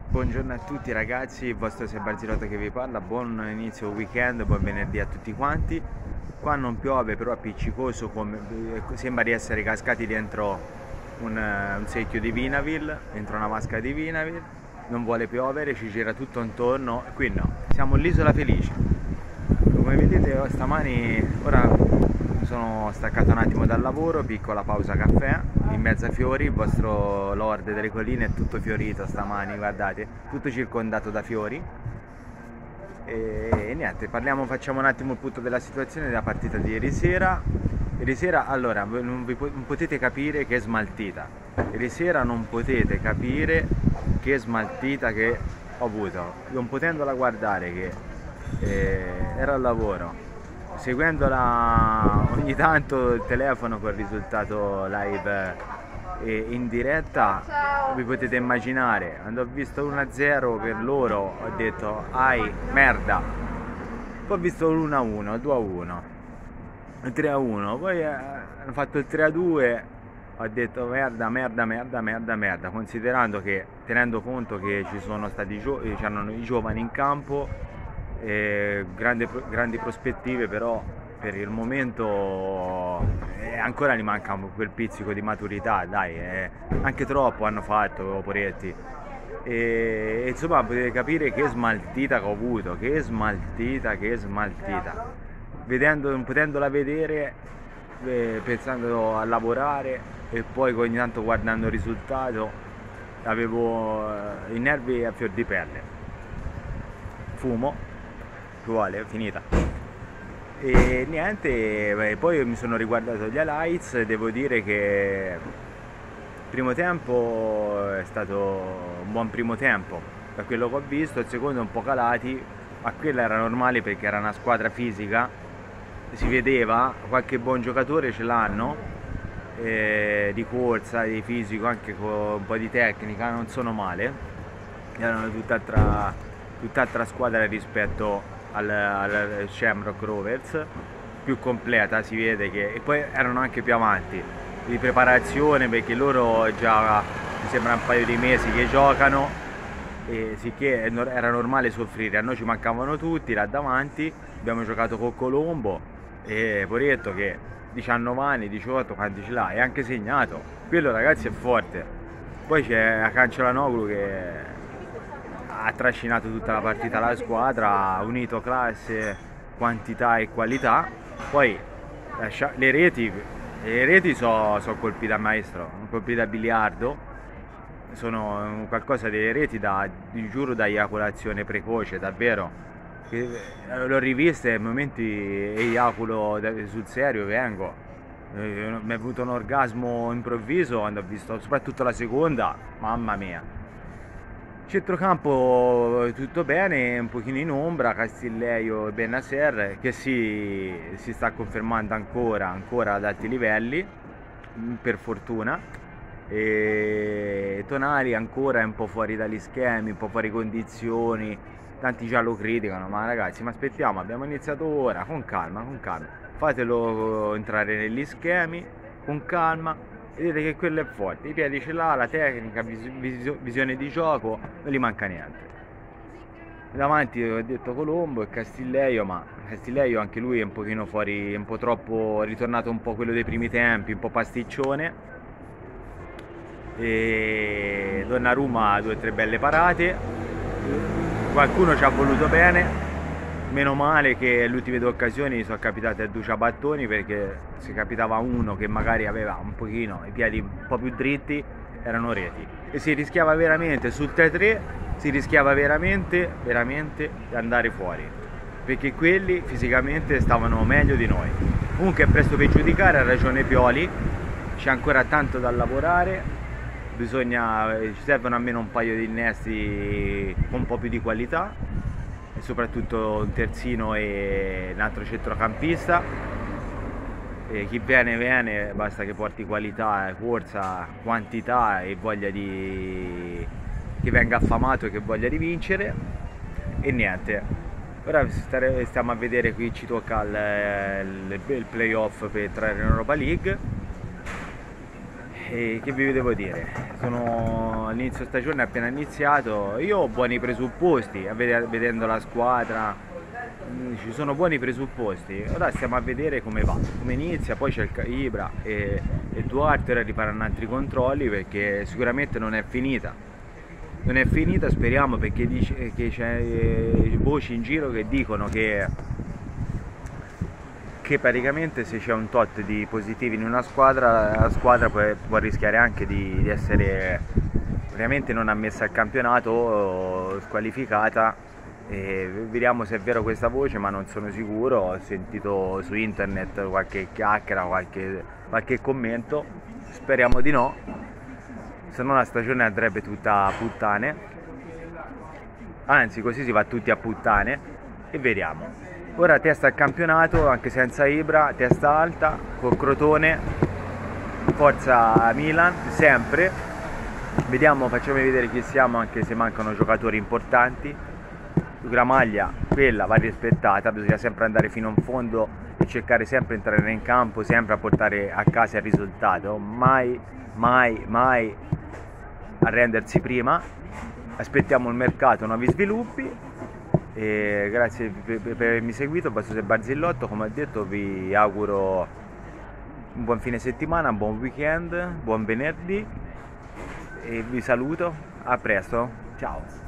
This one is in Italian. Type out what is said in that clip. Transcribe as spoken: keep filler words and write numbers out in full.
Buongiorno a tutti ragazzi, il vostro Sebarzirotto che vi parla, buon inizio weekend, buon venerdì a tutti quanti. Qua non piove però appiccicoso, come, sembra di essere cascati dentro un, un secchio di Vinaville, dentro una vasca di Vinaville, non vuole piovere, ci gira tutto intorno, qui no, siamo all'isola felice. Come vedete stamani, ora mi sono staccato un attimo dal lavoro, piccola pausa caffè, in mezzo ai fiori, il vostro Lord delle colline è tutto fiorito stamani, guardate, tutto circondato da fiori. E, e niente, parliamo, facciamo un attimo il punto della situazione della partita di ieri sera. Ieri sera, allora, non, vi, non potete capire che smaltita. Ieri sera non potete capire che smaltita che ho avuto, non potendola guardare che eh, era al lavoro. Seguendola ogni tanto il telefono col risultato live e in diretta, vi potete immaginare, quando ho visto uno a zero per loro ho detto ai merda, poi ho visto l'uno a uno, il due a uno, il tre a uno, poi hanno fatto il tre a due, ho detto merda, merda, merda, merda, merda, considerando che, tenendo conto che ci sono stati gio- c'erano i giovani in campo, Eh, grandi, grandi prospettive, però per il momento eh, ancora gli manca quel pizzico di maturità, dai, eh, anche troppo hanno fatto Poretti e, e insomma potete capire che smaltita che ho avuto, che smaltita, che smaltita, vedendo, potendola vedere, eh, pensando a lavorare e poi ogni tanto guardando il risultato avevo eh, i nervi a fior di pelle. Fumo vuole, è finita. E niente, beh, poi mi sono riguardato gli highlights e devo dire che il primo tempo è stato un buon primo tempo, da quello che ho visto, il secondo un po' calati, ma quello era normale perché era una squadra fisica, si vedeva, qualche buon giocatore ce l'hanno, eh, di corsa, di fisico, anche con un po' di tecnica, non sono male, erano tutt'altra, tutt'altra squadra rispetto al, al Shamrock Rovers, più completa, si vede che, e poi erano anche più avanti di preparazione perché loro già mi sembra un paio di mesi che giocano e sicché era normale soffrire. A noi ci mancavano tutti là davanti, abbiamo giocato con Colombo e Poretto che diciannove anni, diciotto, quanti ce l'ha, e anche segnato, quello ragazzi è forte. Poi c'è Cancelanoglu che ha trascinato tutta la partita la squadra, ha unito classe, quantità e qualità. Poi le reti, le reti sono so colpi da maestro, colpi da biliardo, sono qualcosa delle reti da, vi giuro, da eiaculazione precoce, davvero. L'ho rivista in momenti eiaculo sul serio, vengo. Mi è avuto un orgasmo improvviso quando ho visto soprattutto la seconda, mamma mia. Centrocampo tutto bene, un pochino in ombra, Castillejo e Bennacer che si, si sta confermando ancora, ancora ad alti livelli, per fortuna, e Tonali ancora è un po' fuori dagli schemi, un po' fuori condizioni, tanti già lo criticano, ma ragazzi, ma aspettiamo, abbiamo iniziato ora, con calma, con calma, fatelo entrare negli schemi, con calma. Vedete che quello è forte, i piedi ce l'ha, la tecnica, vis vis visione di gioco, non gli manca niente. Davanti ho detto Colombo e Castillejo, ma Castillejo anche lui è un pochino fuori, un po' troppo, è ritornato un po' quello dei primi tempi, un po' pasticcione. E Donnarumma ha due o tre belle parate, qualcuno ci ha voluto bene. Meno male che le ultime due occasioni sono capitate a due ciabattoni, perché se capitava uno che magari aveva un pochino i piedi un po' più dritti erano reti e si rischiava veramente sul tre a tre, si rischiava veramente veramente di andare fuori, perché quelli fisicamente stavano meglio di noi. Comunque è presto per giudicare, ha ragione Pioli, c'è ancora tanto da lavorare, bisogna, ci servono almeno un paio di innesti con un po' più di qualità, e soprattutto un terzino e un altro centrocampista. E chi viene viene, basta che porti qualità, corsa, quantità e voglia di, che venga affamato e che voglia di vincere. E niente, ora stiamo a vedere, qui ci tocca il, il, il playoff per entrare in Europa League E che vi devo dire? Sono all'inizio stagione, appena iniziato, io ho buoni presupposti, vedendo la squadra, ci sono buoni presupposti. Ora stiamo a vedere come va, come inizia, poi c'è il Ibra e, e Duarte, ora riparanno altri controlli perché sicuramente non è finita. Non è finita, speriamo, perché dice, che c'è voci in giro che dicono che che praticamente se c'è un tot di positivi in una squadra, la squadra può, può rischiare anche di, di essere veramente non ammessa al campionato o squalificata. E vediamo se è vero questa voce, ma non sono sicuro. Ho sentito su internet qualche chiacchiera, qualche, qualche commento, speriamo di no, se no la stagione andrebbe tutta a puttane, anzi così si va tutti a puttane. E vediamo. Ora testa al campionato, anche senza Ibra, testa alta, col Crotone, forza Milan, sempre. Vediamo, facciamo vedere chi siamo, anche se mancano giocatori importanti. La maglia, quella va rispettata, bisogna sempre andare fino in fondo e cercare sempre di entrare in campo, sempre a portare a casa il risultato, mai, mai, mai arrendersi prima. Aspettiamo il mercato, nuovi sviluppi. E grazie per, per avermi seguito, Basso Barzillotto, come ho detto vi auguro un buon fine settimana, un buon weekend, buon venerdì e vi saluto, a presto, ciao!